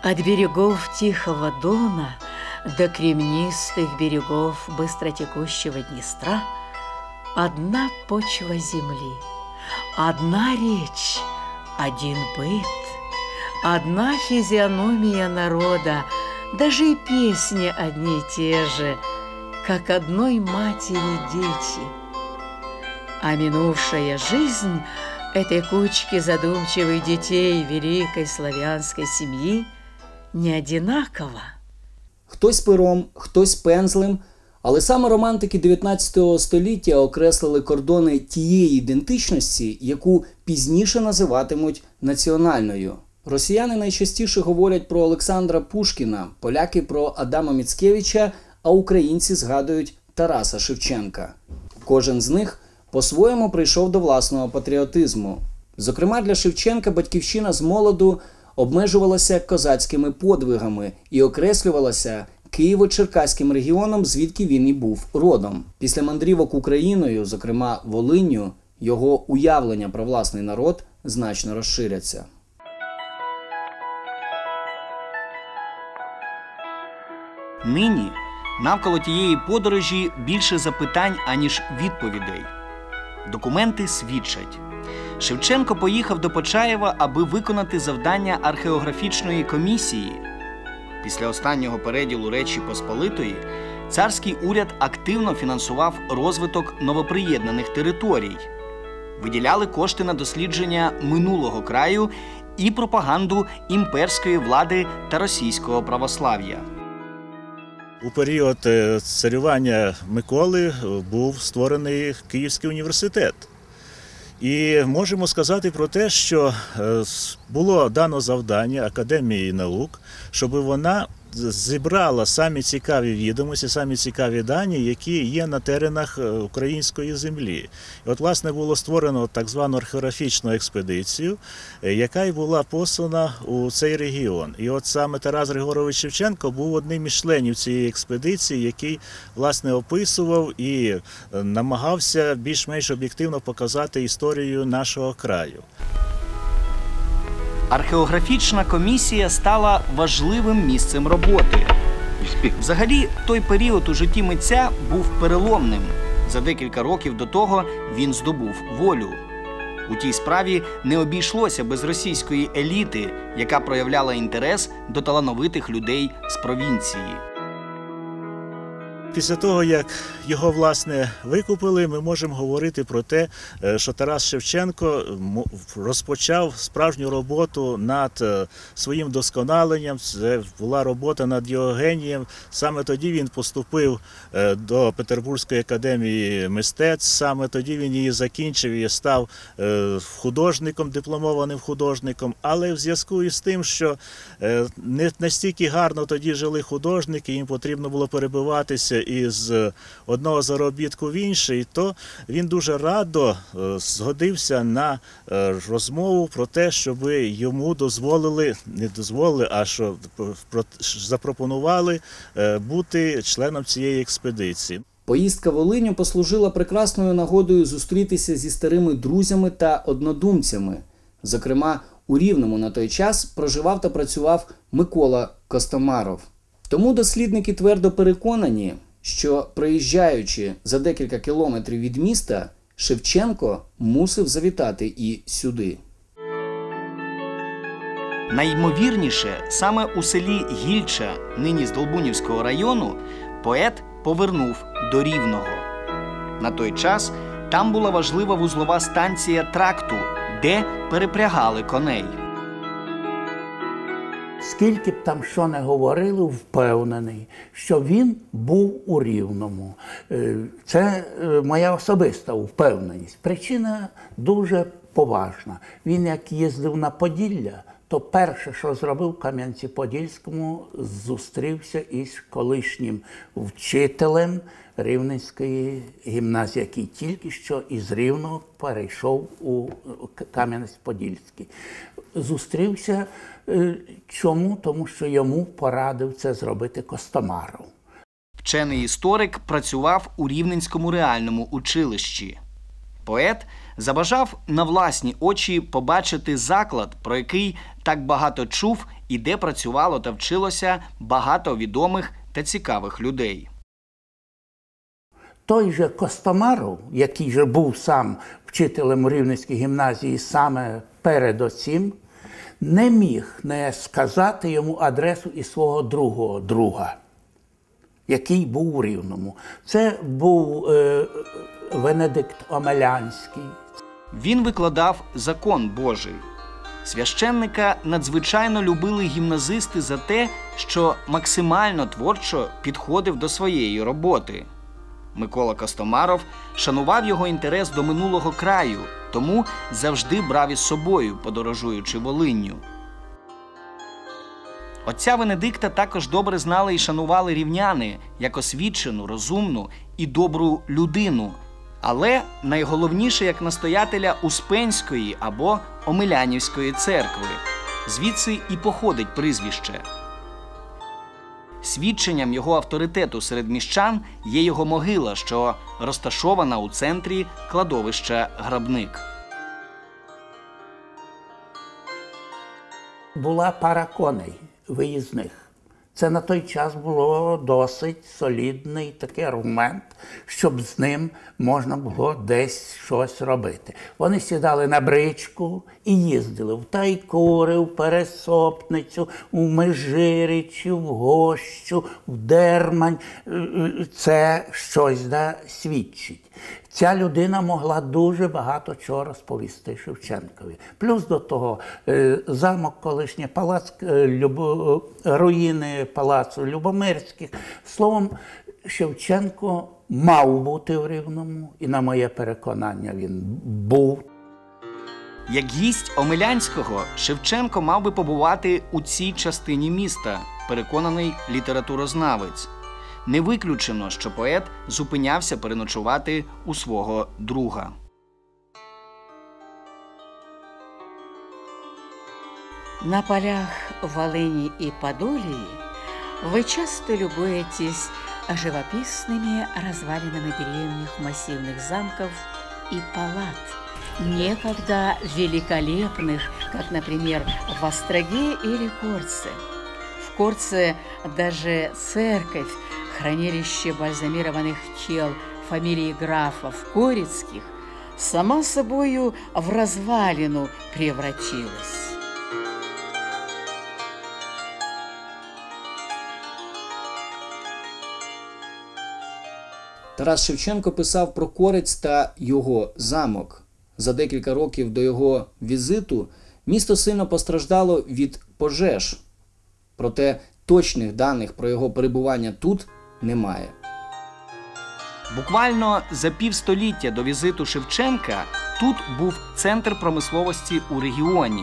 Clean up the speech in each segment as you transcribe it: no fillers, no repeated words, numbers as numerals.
От берегов Тихого Дона до кремнистых берегов быстротекущего Днестра одна почва земли, одна речь, один быт, одна физиономия народа, даже и песни одни и те же, как одной матери дети. А минувшая жизнь этой кучки задумчивых детей великой славянской семьи не одинакова. Хтось пером, хтось пензлем, але саме романтики 19 століття окреслили кордони тієї ідентичності, яку пізніше називатимуть національною. Росіяни найчастіше говорять про Олександра Пушкіна, поляки про Адама Міцкевича, а українці згадують Тараса Шевченка. Кожен з них по-своєму прийшов до власного патріотизму. Зокрема, для Шевченка батьківщина з молоду обмежувалася козацькими подвигами і окреслювалася Києво-Черкаським регіоном, звідки він і був родом. Після мандрівок Україною, зокрема Волинню, його уявлення про власний народ значно розширяться. Нині навколо тієї подорожі більше запитань, аніж відповідей. Документи свідчать. Шевченко поїхав до Почаєва, аби виконати завдання археографічної комісії. Після останнього переділу Речі Посполитої царський уряд активно фінансував розвиток новоприєднаних територій. Виділяли кошти на дослідження минулого краю і пропаганду імперської влади та російського православ'я. У період царювання Миколи був створений Київський університет. І можемо сказати про те, що було дано завдання Академії наук, щоб вона зібрала самі цікаві відомості, самі цікаві дані, які є на теренах української землі. І от, власне, було створено так звану археографічну експедицію, яка й була послана у цей регіон. І от саме Тарас Григорович Шевченко був одним із членів цієї експедиції, який, власне, описував і намагався більш-менш об'єктивно показати історію нашого краю. Археографічна комісія стала важливим місцем роботи. Взагалі, той період у житті митця був переломним. За декілька років до того він здобув волю. У тій справі не обійшлося без російської еліти, яка проявляла інтерес до талановитих людей з провінції. Після того, як його, власне, викупили, ми можемо говорити про те, що Тарас Шевченко розпочав справжню роботу над своїм вдосконаленням. Це була робота над його генієм. Саме тоді він поступив до Петербурзької академії мистецтв, саме тоді він її закінчив і став художником, дипломованим художником. Але в зв'язку із тим, що не настільки гарно тоді жили художники, їм потрібно було перебиватися із одного заробітку в інший, то він дуже радо згодився на розмову про те, щоб йому дозволили, не дозволили, а що запропонували бути членом цієї експедиції. Поїздка Волинню послужила прекрасною нагодою зустрітися зі старими друзями та однодумцями. Зокрема, у Рівному на той час проживав та працював Микола Костомаров. Тому дослідники твердо переконані, що, проїжджаючи за декілька кілометрів від міста, Шевченко мусив завітати і сюди. Найімовірніше, саме у селі Гільча, нині Здолбунівського району, поет повернув до Рівного. На той час там була важлива вузлова станція тракту, де перепрягали коней. Скільки б там що не говорили, впевнений, що він був у Рівному. Це моя особиста впевненість. Причина дуже поважна. Він як їздив на Поділля, то перше, що зробив в Кам'янці-Подільському, зустрівся із колишнім вчителем Рівненської гімназії, який тільки що із Рівного перейшов у Кам'янець-Подільський. Зустрівся чому? Тому що йому порадив це зробити Костомаров. Вчений історик працював у Рівненському реальному училищі. Поет Забажав на власні очі побачити заклад, про який так багато чув і де працювало та вчилося багато відомих та цікавих людей. Той же Костомаров, який же був сам вчителем у Рівненській гімназії саме перед оцім, не міг не сказати йому адресу і свого другого друга, який був у Рівному. Це був Венедикт Омелянський. Він викладав закон Божий. Священника надзвичайно любили гімназисти за те, що максимально творчо підходив до своєї роботи. Микола Костомаров шанував його інтерес до минулого краю, тому завжди брав із собою, подорожуючи Волинню. Отця Венедикта також добре знали і шанували рівняни як освічену, розумну і добру людину, але найголовніше як настоятеля Успенської або Омелянівської церкви. Звідси і походить прізвище. Свідченням його авторитету серед міщан є його могила, що розташована у центрі кладовища Грабник. Була пара коней виїзних. Це на той час було досить солідний такий аргумент, щоб з ним можна було десь щось робити. Вони сідали на бричку і їздили в Тайкури, в Пересопницю, в Межиричі, в Гощу, в Дермань. Це щось свідчить. Ця людина могла дуже багато чого розповісти Шевченкові. Плюс до того замок колишній, палац, руїни палацу Любомирських. Словом, Шевченко мав бути в Рівному, і на моє переконання він був. Як гість Омелянського, Шевченко мав би побувати у цій частині міста, переконаний літературознавець. Не виключено, що поет зупинявся переночувати у свого друга. На полях Волыни и Подолии вы часто любуетесь живописными развалинами древних массивных замков и палат, некогда великолепных, как, например, в Остроге или Корце. В Корце даже церковь, хранилище бальзамированных тел фамилии графов Корицких, сама собою в развалину превратилась. Тарас Шевченко писав про Корець та його замок. За декілька років до його візиту місто сильно постраждало від пожеж. Проте точних даних про його перебування тут немає. Буквально за півстоліття до візиту Шевченка тут був центр промисловості у регіоні.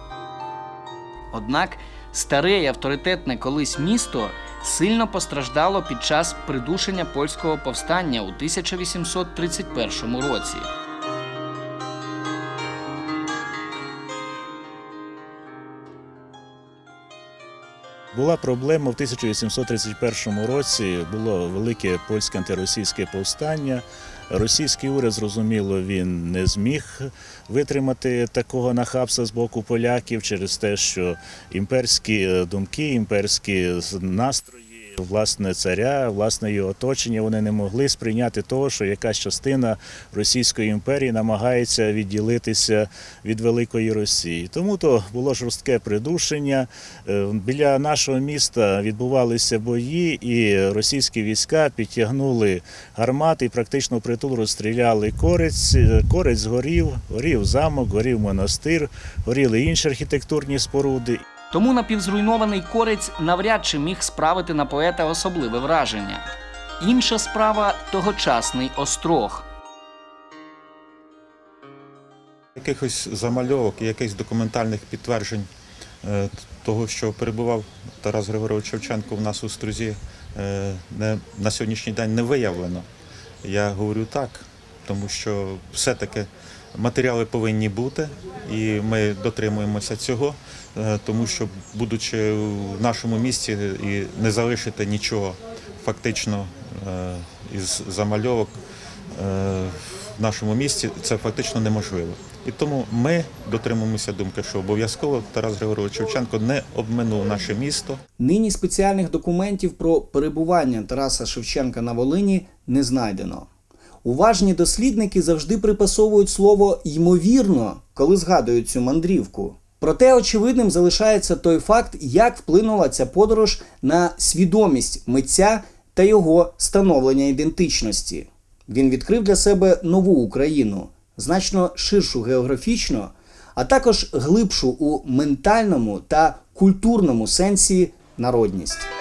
Однак старе й авторитетне колись місто сильно постраждало під час придушення польського повстання у 1831 році. Була проблема в 1831 році, було велике польське антиросійське повстання. Російський уряд, зрозуміло, він не зміг витримати такого нахабства з боку поляків через те, що імперські думки, імперські настрої, власне, царя, власне, його оточення, вони не могли сприйняти того, що якась частина Російської імперії намагається відділитися від Великої Росії. Тому то було жорстке придушення. Біля нашого міста відбувалися бої, і російські війська підтягнули гармати і практично впритул розстріляли Корець. Корець згорів, горів замок, горів монастир, горіли інші архітектурні споруди. Тому напівзруйнований Корець навряд чи міг справити на поета особливе враження. Інша справа – тогочасний Острог. Якихось замальовок і якихось документальних підтверджень того, що перебував Тарас Григорович Шевченко в нас у Острозі, на сьогоднішній день не виявлено. Я говорю так, тому що все-таки матеріали повинні бути, і ми дотримуємося цього, тому що, будучи в нашому місті, і не залишити нічого фактично із замальовок, в нашому місті це фактично неможливо. І тому ми дотримуємося думки, що обов'язково Тарас Григорович Шевченко не обминув наше місто. Нині спеціальних документів про перебування Тараса Шевченка на Волині не знайдено. Уважні дослідники завжди припасовують слово «ймовірно», коли згадують цю мандрівку. Проте очевидним залишається той факт, як вплинула ця подорож на свідомість митця та його становлення ідентичності. Він відкрив для себе нову Україну, значно ширшу географічно, а також глибшу у ментальному та культурному сенсі народність.